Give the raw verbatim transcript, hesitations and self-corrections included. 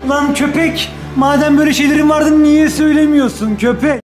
Lan köpek! Madem böyle şeylerin vardı niye söylemiyorsun köpek?